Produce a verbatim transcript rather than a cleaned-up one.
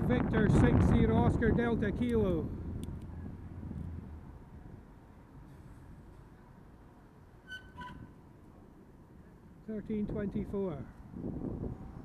Victor six zero Oscar Delta Kilo. thirteen twenty-four.